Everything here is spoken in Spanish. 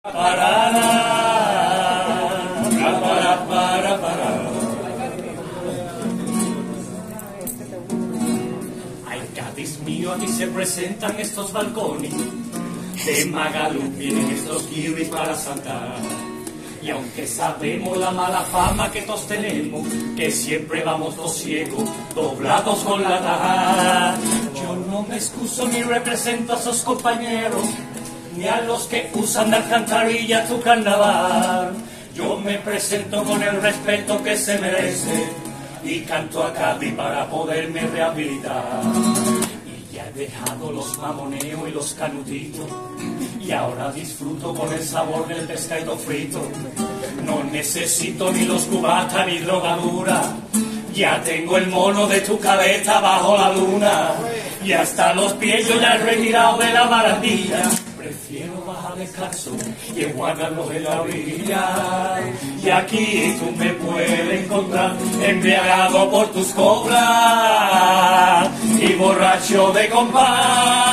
Ay, Cádiz mío, aquí se presentan estos balcones. De Magalú vienen estos kiwis para saltar. Y aunque sabemos la mala fama que todos tenemos, que siempre vamos los ciegos, doblados con la taja, yo no me excuso ni represento a esos compañeros, ni a los que usan de alcantarilla tu carnaval. Yo me presento con el respeto que se merece y canto a Cádiz para poderme rehabilitar. Y ya he dejado los mamoneos y los canutitos y ahora disfruto con el sabor del pescado frito. No necesito ni los cubatas ni drogadura, ya tengo el mono de tu cabeza bajo la luna y hasta los pies yo ya he retirado de la barandilla. Prefiero bajar descalzo y guardarlos en la orilla. Y aquí tú me puedes encontrar embriagado por tus cobras y borracho de compás.